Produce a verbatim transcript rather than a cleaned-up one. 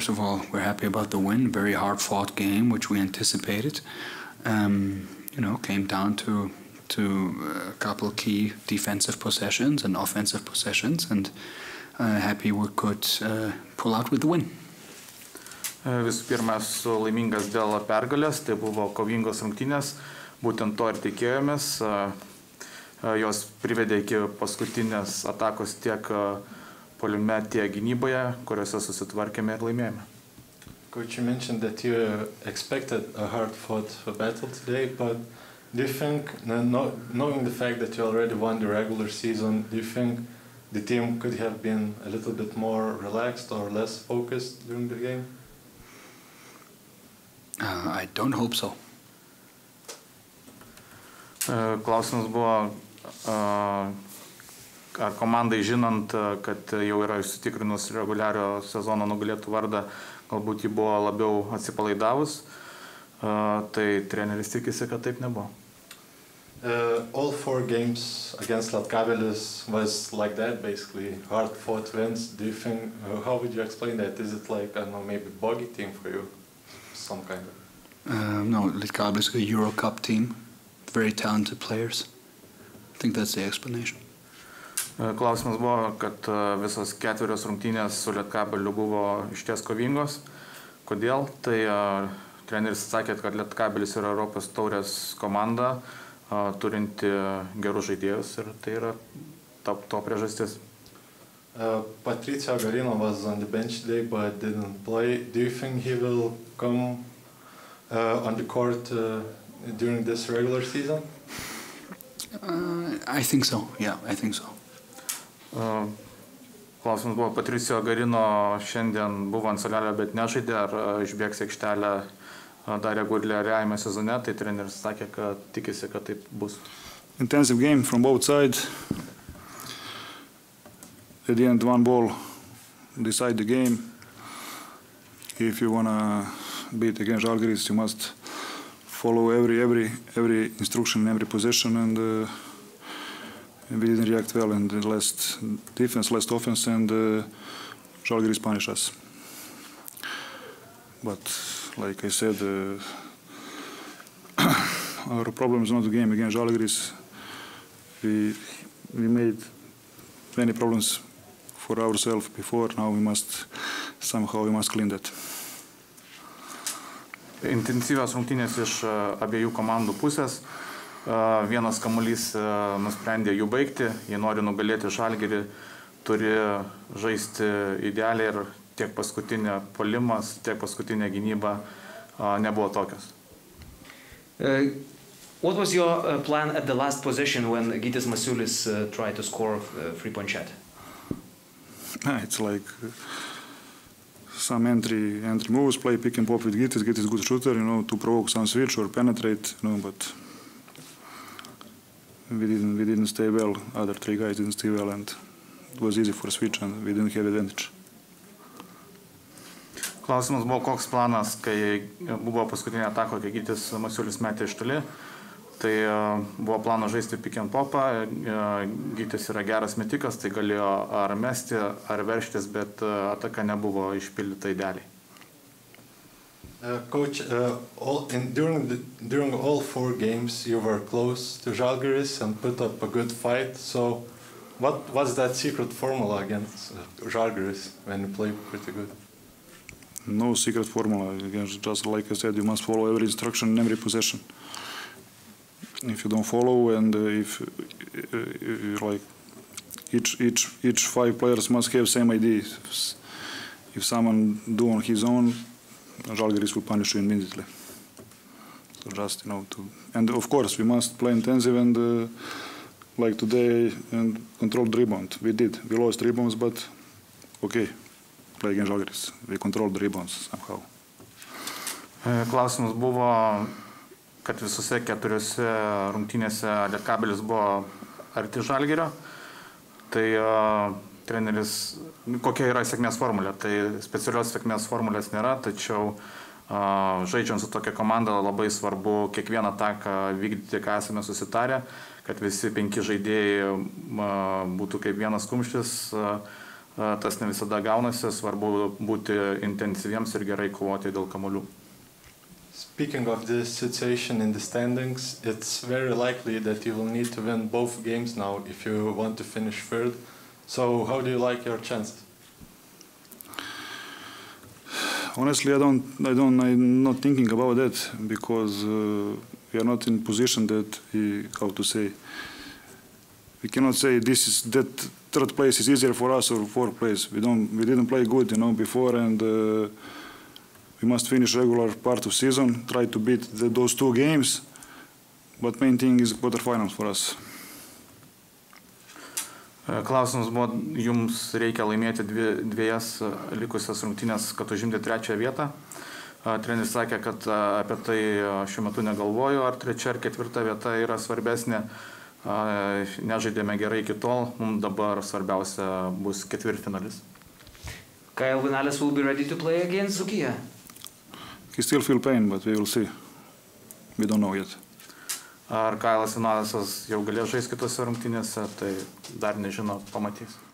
first of all, we're happy about the win. Very hard-fought game, which we anticipated. Um, you know, came down to to a couple of key defensive possessions and offensive possessions, and uh, happy we could uh, pull out with the win. Visų pirma, esu laimingas dėl pergalės, tai buvo kovingos rungtynės, būtent to ir tikėjomės. Jos privedė iki paskutinės atakos tiek puolime, tiek gynyboje, kuriuose susitvarkėme ir laimėjome. Coach, you mentioned that you expected a hard-fought battle today, but do you think, knowing the fact that you already won the regular season, do you think the team could have been a little bit more relaxed or less focused during the game? Uh, I don't hope so. Klausimas buvo, ar komandai žinant, kad jau yra įsitikrinus reguliario sezono nugalėtų vardą, galbūt jį buvo labiau atsipalaidavus, tai treneris tikisi, kad taip nebuvo. Uh, all four games against Lietkabelis was like that, basically hard-fought wins. Do you think, uh, how would you explain that? Is it like, I don't know, maybe bogey team for you, some kind of? Uh, no, Lietkabelis is a Euro Cup team, very talented players. I think that's the explanation. Klausimas buvo, kad visos ketverios rungtynės su Lietkabeliu buvo išties kovingos. Kodėl? Tai treneris sakė, kad Lietkabelis yra Europos taurės komanda, turinti gerus žaidėjus, ir tai yra to priežastis. Uh, Patricio Garino was on the bench today but didn't play. Do you think he will come uh, on the court uh, during this regular season? Uh, I think so, yeah, I think so. Uh, klausimas buvo, Patricio Garino šiandien buvo ant suolelio, bet nežaidė, ar uh, išbėgs aikštelę dar reguliariajame sezone, tai treneris sakė, kad tikisi, kad taip bus. Intensive game from both sides. At the end, one ball decide the game. If you wanna beat against Žalgiris, you must follow every every every instruction, every possession, and uh, we didn't react well. And less defense, less offense, and uh, Žalgiris punished us. But like I said, uh, our problem is not the game against Žalgiris. We we made many problems for ourselves before. Now we must somehow we must clean that. Intensyvios rungtynės iš abiejų komandų pusės. Vienas kamuolys nusprendė jų baigti. Jie nori nugalėti Žalgirį, turi žaisti idealiai, ir tiek paskutinė puolimas, tiek paskutinė gynyba nebuvo tokios. Uh, what was your uh, plan at the last possession when Gytis Masiulis uh, tried to score a three-point shot? It's like uh, some entry entry moves, play pick and pop with Gytis. Gytis is a good shooter, you know, to provoke some switch or penetrate, you know, but we didn't we didn't stay well. Other three guys didn't stay well, and it was easy for switch, and we didn't have advantage. Klausimas buvo, koks planas, kai buvo paskutinė ataka, kai Gytis Masiulis metė iš toli. Tai buvo planas žaisti pick and popą. Gytis yra geras metikas, tai galėjo ar mesti, ar verštis, bet ataka nebuvo išpildyta idealiai. Uh, coach, uh, all, in, during, the, during all four games you were close to Žalgiris and put up a good fight. So what was that secret formula against uh, Žalgiris when you played pretty good? No secret formula. Just like I said, you must follow every instruction in every possession. If you don't follow, and uh, if uh, uh, like each each each five players must have same idea. If, if someone do on his own, Žalgiris will punish you immediately. So just, you know, to, and of course we must play intensive and uh, like today and control the rebound. We did. We lost rebounds, but okay. Play against Žalgiris. We controlled the rebounds somehow. Klausimas buvo, kad visose keturiose rungtynėse Lietkabelis buvo arti Žalgirio. Tai uh, treneris, kokia yra sėkmės formulė? Tai specialios sėkmės formulės nėra, tačiau uh, žaidžiant su tokia komanda labai svarbu kiekvieną ataką vykdyti, ką esame susitarę, kad visi penki žaidėjai uh, būtų kaip vienas kumštis. Uh, tas ne visada gaunasi, svarbu būti intensyviems ir gerai kovoti dėl kamuolių. Speaking of this situation in the standings, it's very likely that you will need to win both games now if you want to finish third. So how do you like your chances? Honestly, I don't, I don't, I'm not thinking about that because uh, we are not in position that, we, how to say, we cannot say this is that third place is easier for us or fourth place. We don't, we didn't play good, you know, before, and uh, we must finish regular part of season, try to beat the, those two games, but main thing is quarterfinals for us. Klausimas buvo, jums reikia laimėti dvi, dviejas likusias rungtynės, kad užimti trečią vietą. Treneris sakė, kad apie tai šiuo metu negalvoju, ar trečia ar ketvirta vieta yra svarbesnė. Nežaidėme gerai iki tol, mums dabar svarbiausia bus ketvirtfinalis. Kyle Vinales will be ready to play against Dzūkija. He still feel pain, but we will see. We don't know yet. Ar Kailas Vinalesas jau galės žaisti kitose rungtynėse, tai dar nežino, pamatys.